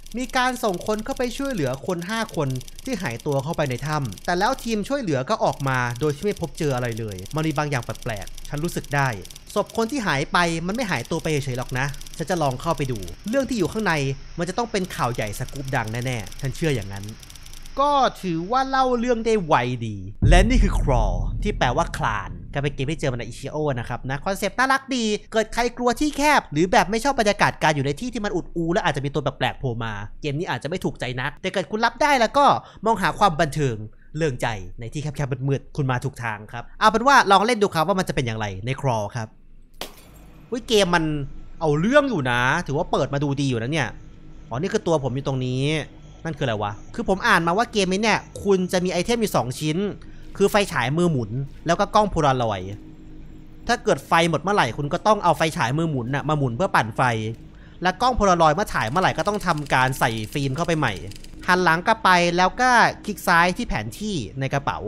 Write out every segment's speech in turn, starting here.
มีการส่งคนเข้าไปช่วยเหลือคน5คนที่หายตัวเข้าไปในถ้ำแต่แล้วทีมช่วยเหลือก็ออกมาโดยที่ไม่พบเจออะไรเลยมันมีบางอย่างแปลกๆฉันรู้สึกได้ศพคนที่หายไปมันไม่หายตัวไปเฉยๆหรอกนะฉันจะลองเข้าไปดูเรื่องที่อยู่ข้างในมันจะต้องเป็นข่าวใหญ่สกู๊ปดังแน่ๆฉันเชื่ออย่างนั้นก็ถือว่าเล่าเรื่องได้ไวดีและนี่คือ Crawl ที่แปลว่าคลานก็เป็นเกมที่เจอมาในอิชิโอนะครับนะคอนเซปต์น่ารักดีเกิดใครกลัวที่แคบหรือแบบไม่ชอบบรรยากาศการอยู่ในที่ที่มันอุดอูและอาจจะมีตัวแปลกๆโผล่มาเกมนี้อาจจะไม่ถูกใจนักแต่เกิดคุณรับได้แล้วก็มองหาความบันเทิงเรื่องใจในที่แคบๆมืดๆคุณมาถูกทางครับเอาเป็นว่าลองเล่นดูครับว่ามันจะเป็นอย่างไรใน Crawl ครับเกมมันเอาเรื่องอยู่นะถือว่าเปิดมาดูดีอยู่นะเนี่ยอ๋อนี่คือตัวผมอยู่ตรงนี้นั่นคืออะไรวะคือผมอ่านมาว่าเกมนี้เนี่ยคุณจะมีไอเทมอยู่2ชิ้นคือไฟฉายมือหมุนแล้วก็กล้องโพลารอยด์ถ้าเกิดไฟหมดเมื่อไหร่คุณก็ต้องเอาไฟฉายมือหมุนน่ะมาหมุนเพื่อปั่นไฟและกล้องโพลารอยด์เมื่อฉายเมื่อไหร่ก็ต้องทำการใส่ฟิล์มเข้าไปใหม่หันหลังกลับไปแล้วก็คลิกซ้ายที่แผนที่ในกระเป๋า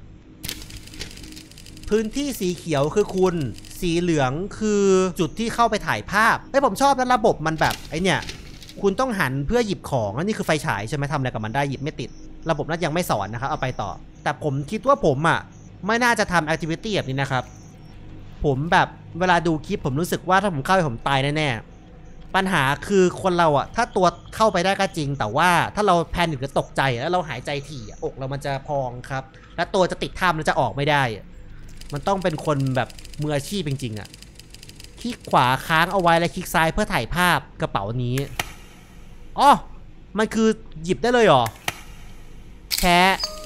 พื้นที่สีเขียวคือคุณสีเหลืองคือจุดที่เข้าไปถ่ายภาพผมชอบนะระบบมันแบบไอเนี่ยคุณต้องหันเพื่อหยิบของแล้วนี่คือไฟฉายใช่ไหมทำอะไรกับมันได้หยิบไม่ติดระบบนั้นยังไม่สอนนะครับเอาไปต่อแต่ผมคิดว่าผมไม่น่าจะทำแอคทิวิตี้แบบนี้นะครับผมแบบเวลาดูคลิปผมรู้สึกว่าถ้าผมเข้าไปผมตายแน่ๆปัญหาคือคนเราถ้าตัวเข้าไปได้ก็จริงแต่ว่าถ้าเราแพนิคหรือตกใจแล้วเราหายใจถี่อกเรามันจะพองครับและตัวจะติดถ้ำแล้วจะออกไม่ได้มันต้องเป็นคนแบบมืออาชีพจริงๆคลิกขวาค้างเอาไว้และคลิกซ้ายเพื่อถ่ายภาพกระเป๋านี้อ๋อมันคือหยิบได้เลยเหรอแค่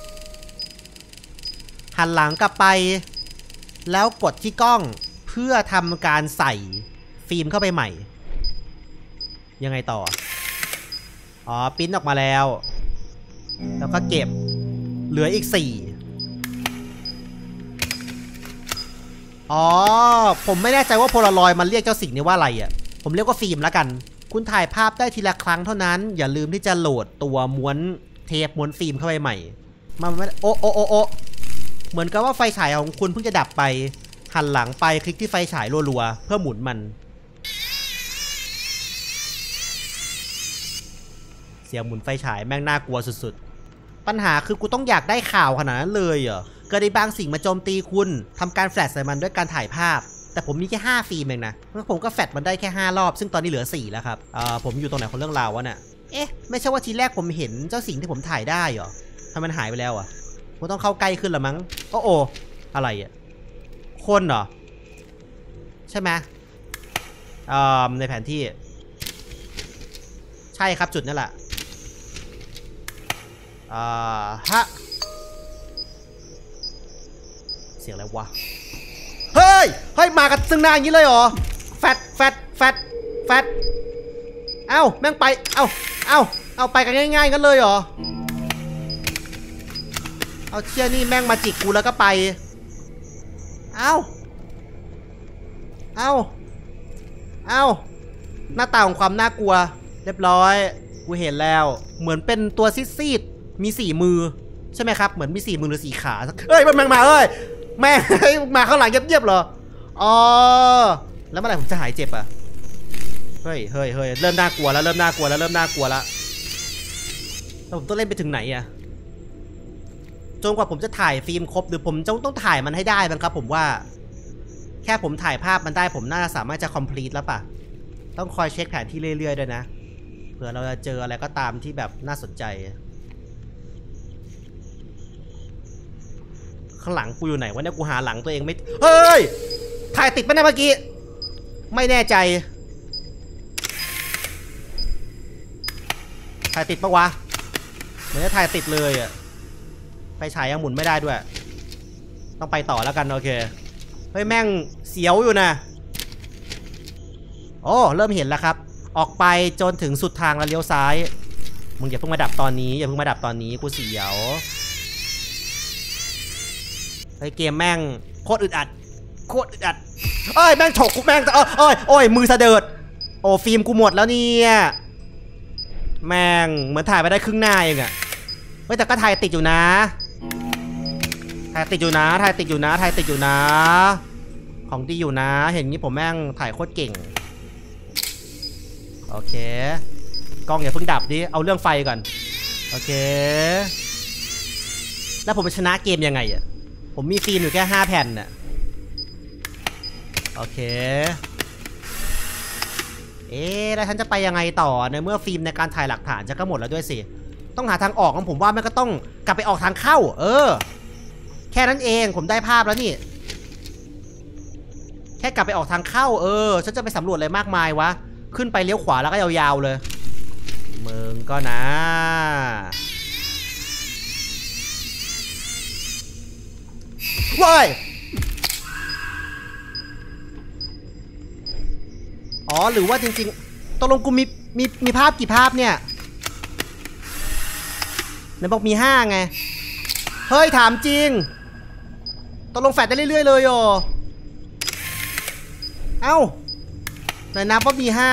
หันหลังกลับไปแล้วกดที่กล้องเพื่อทำการใส่ฟิล์มเข้าไปใหม่ยังไงต่ออ๋อปริ้นออกมาแล้วแล้วก็เก็บเหลืออีก4อ๋อผมไม่แน่ใจว่าโพลารอยด์มันเรียกเจ้าสิ่งนี้ว่าอะไรผมเรียกว่าฟิล์มแล้วกันคุณถ่ายภาพได้ทีละครั้งเท่านั้นอย่าลืมที่จะโหลดตัวม้วนเทปม้วนฟิล์มเข้าไปใหม่มันไม่โอ้เหมือนกับว่าไฟฉายของคุณเพิ่งจะดับไปหันหลังไปคลิกที่ไฟฉายรัวๆเพื่อหมุนมันเสียงหมุนไฟฉายแม่งน่ากลัวสุดๆปัญหาคือกูต้องอยากได้ข่าวขนาดนั้นเลยเหรอเกิดได้บางสิ่งมาโจมตีคุณทำการแฟลชใส่มันด้วยการถ่ายภาพแต่ผมมีแค่5ฟิล์มเองนะผมก็แฟลชมันได้แค่5รอบซึ่งตอนนี้เหลือ4แล้วครับผมอยู่ตรงไหนของเรื่องราววะเนี่ยไม่ใช่ว่าทีแรกผมเห็นเจ้าสิ่งที่ผมถ่ายได้เหรอทำไมมันหายไปแล้วผมต้องเข้าใกล้ขึ้นละมั้งโอ้อะไรคนเหรอใช่ไหมในแผนที่ใช่ครับจุดนั่นแหละฮะเสียงอะไรวะเฮ้ยมากันซึ่งหน้าอย่างนี้เลยเหรอแฟดเอ้าแม่งไปเอ้าไปกันง่ายๆกันเลยเหรอเอาเชี่ยนี่แม่งมาจิกกูแล้วก็ไปเอ้าหน้าตาของความน่ากลัวเรียบร้อยกูเห็นแล้วเหมือนเป็นตัวซีดๆมี4มือใช่ไหมครับเหมือนมี4มือหรือ4ขามันแม่งมาแม่งมาข้างหลังเยียบๆเหรออ๋อแล้วเมื่อไหร่ผมจะหายเจ็บเฮ้ยเริ่มน่ากลัวแล้วแล้วผมต้องเล่นไปถึงไหนจนกว่าผมจะถ่ายฟิล์มครบหรือผมต้องถ่ายมันให้ได้บ้างครับผมว่าแค่ผมถ่ายภาพมันได้ผมน่าจะสามารถจะ complete แล้วต้องคอยเช็คแผนที่เรื่อยๆด้วยนะเผื่อเราจะเจออะไรก็ตามที่แบบน่าสนใจข้างหลังกูอยู่ไหนวะเนี่ยกูหาหลังตัวเองไม่เฮ้ยถ่ายติดปะเนี่ยเมื่อกี้ไม่แน่ใจถ่ายติดปะวะเหมือนจะถ่ายติดเลยไฟฉายยังหมุนไม่ได้ด้วยต้องไปต่อแล้วกันโอเคเฮ้ยแม่งเสียวอยู่นะโอ้เริ่มเห็นแล้วครับออกไปจนถึงสุดทางแล้วเลี้ยวซ้ายมึงอย่าเพิ่งมาดับตอนนี้กูเสียวเฮ้ยเกมแม่งโคตรอึดอัดแม่งฉกกูแม่งโอ้ยมือสะเดิดโอ้ฟิล์มกูหมดแล้วเนี่ยแม่งเหมือนถ่ายไปได้ครึ่งหน้าเองเฮ้ยแต่ก็ถ่ายติดอยู่นะของดีอยู่นะเห็นงี้ผมแม่งถ่ายโคตรเก่งโอเคกล้องอย่าเพิ่งดับดิเอาเรื่องไฟก่อนโอเคแล้วผมจะชนะเกมยังไงอ่ะผมมีฟิล์มอยู่แค่5แผ่นน่ะโอเคแล้วฉันจะไปยังไงต่อในเมื่อฟิล์มในการถ่ายหลักฐานจะก็หมดแล้วด้วยสิต้องหาทางออกของผมว่ามันก็ต้องกลับไปออกทางเข้าแค่นั้นเองผมได้ภาพแล้วนี่แค่กลับไปออกทางเข้าฉันจะไปสำรวจอะไรมากมายวะขึ้นไปเลี้ยวขวาแล้วก็ยาวๆเลยมึงก็นะว้ายอ๋อหรือว่าจริงๆตกลงกูมีภาพกี่ภาพเนี่ยไหนบอกมี5ไงเฮ้ยถามจริงตกลงแฟลชได้เรื่อยๆเลยเอ้าไหนนับว่ามี5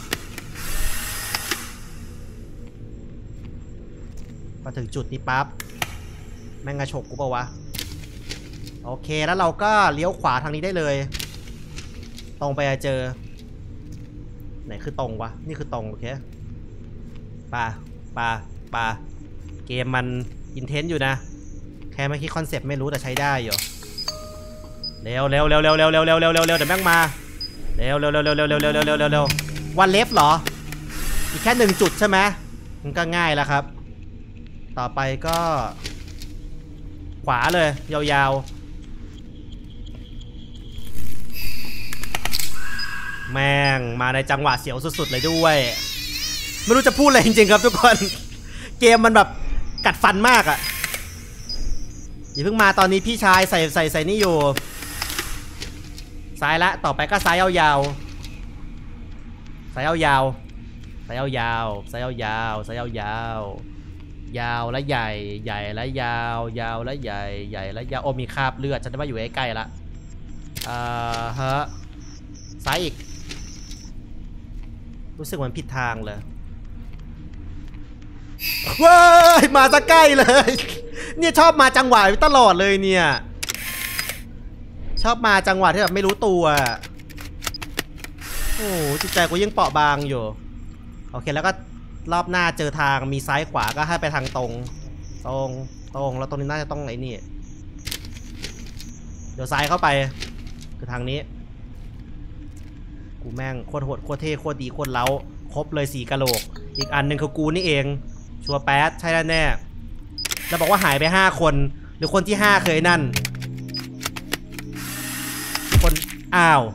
มาถึงจุดนี้ปั๊บแม่งกระฉกกูเปล่าวะโอเคแล้วเราก็เลี้ยวขวาทางนี้ได้เลยตรงไปเจอไหนคือตรงวะนี่คือตรงโอเคปาเกมมันอินเทนต์อยู่นะแค่ไม่คิดคอนเซปต์ไม่รู้แต่ใช้ได้อยู่เร็วเดี๋ยวแม่งมาเร็ววันเลฟเหรออีกแค่1จุดใช่ไหมมันก็ง่ายแล้วครับต่อไปก็ขวาเลยยาวๆแม่งมาในจังหวะเสียวสุดๆเลยด้วยไม่รู้จะพูดอะไรจริงๆครับทุกคนเกมมันแบบกัดฟันมากอ่ะอย่าเพิ่งมาตอนนี้พี่ชายใส่นี่อยู่ซ้ายละต่อไปก็ซ้ายยาวๆซ้ายยาวและใหญ่และยาวและใหญ่และยาวโอ้มีคราบเลือดฉันจะว่าอยู่ใกล้ๆละฮะซ้ายอีกรู้สึกเหมือนผิดทางเลยว้ายมาซะใกล้เลยเนี่ยชอบมาจังหวะตลอดเลยเนี่ยชอบมาจังหวะที่แบบไม่รู้ตัวโอ้จิตใจกูยังเปราะบางอยู่โอเคแล้วก็รอบหน้าเจอทางมีซ้ายขวาก็ให้ไปทางตรงแล้วตรงนี้น่าจะต้องไอ้นี่เดี๋ยวซ้ายเข้าไปคือทางนี้กูแม่งโคตรโหดโคตรเท่โคตรดีโคตรเล้าครบเลย4กะโหลกอีกอันหนึ่งคือกูนี่เองชัวร์แป๊ดใช่แน่แล้วบอกว่าหายไป5คนหรือคนที่5เคยนั่นคนอ้าว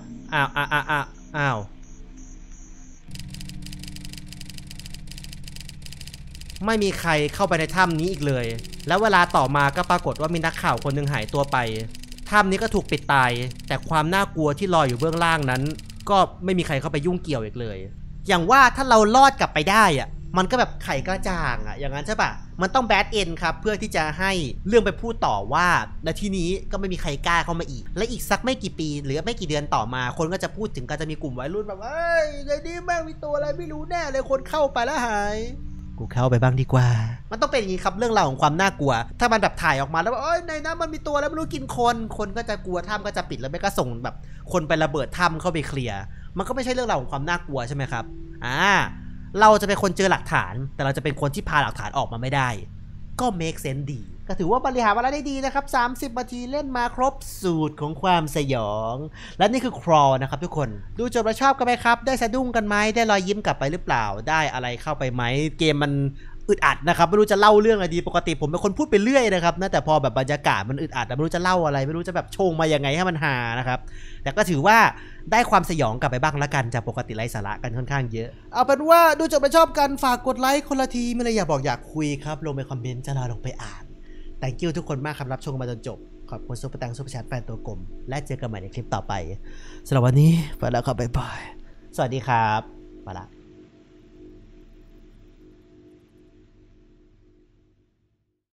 ไม่มีใครเข้าไปในถ้ำนี้อีกเลยแล้วเวลาต่อมาก็ปรากฏว่ามีนักข่าวคนหนึ่งหายตัวไปถ้ำนี้ก็ถูกปิดตายแต่ความน่ากลัวที่ลอยอยู่เบื้องล่างนั้นก็ไม่มีใครเข้าไปยุ่งเกี่ยวอีกเลยอย่างว่าถ้าเรารอดกลับไปได้อะมันก็แบบไข่กระจ่างอะอย่างนั้นใช่ปะมันต้องแบดเอ็นครับเพื่อที่จะให้เรื่องไปพูดต่อว่าและทีนี้ก็ไม่มีใครกล้าเข้ามาอีกและอีกสักไม่กี่ปีหรือไม่กี่เดือนต่อมาคนก็จะพูดถึงการจะมีกลุ่มวัยรุ่นแบบเอ้ยไอ้นี่แม่งมีตัวอะไรไม่รู้แน่เลยคนเข้าไปแล้วหายกูเข้าไปบ้างดีกว่ามันต้องเป็นอย่างนี้ครับเรื่องราวของความน่ากลัวถ้ามันแบบถ่ายออกมาแล้วว่าเอ้ยในนั้นมันมีตัวแล้วไม่รู้กินคนก็จะกลัวถ้ำก็จะปิดแล้วไม่ก็ส่งแบบคนไประเบิดถ้ำเข้าไปเคลียร์มันก็ไม่ใช่เรื่องราวของความน่ากลัวใช่ไหมครับเราจะเป็นคนเจอหลักฐานแต่เราจะเป็นคนที่พาหลักฐานออกมาไม่ได้ก็ make sense ดีก็ถือว่าบริหารเวลาได้ดีนะครับ30 นาทีเล่นมาครบสูตรของความสยองและนี่คือ crawl นะครับทุกคนดูจบแล้วชอบกันไหมครับได้สะดุ้งกันไหมได้รอยยิ้มกลับไปหรือเปล่าได้อะไรเข้าไปไหมเกมมันอึดอัดนะครับไม่รู้จะเล่าเรื่องอะไรดีปกติผมเป็นคนพูดไปเรื่อยนะครับนะแต่พอแบบบรรยากาศมันอึดอัดไม่รู้จะเล่าอะไรไม่รู้จะแบบโชงมายังไงให้มันฮานะครับแต่ก็ถือว่าได้ความสยองกลับไปบ้างละกันจากปกติไร้สาระกันค่อนข้างเยอะเอาเป็นว่าดูจบแล้วชอบกันฝากกดไลค์คนละทีไม่เลยอยากบอกอยากคุยครับลงไปคอมเมนต์จะรอลงไปอ่านthank you ทุกคนมากครับรับชมมาจนจบขอบคุณซุปเปอร์แตงซุปเปอร์แชทแฟนตัวกลมและเจอกันใหม่ในคลิปต่อไปสำหรับวันนี้ไปแล้วครับบ๊ายบายสวัสดีครับไปละ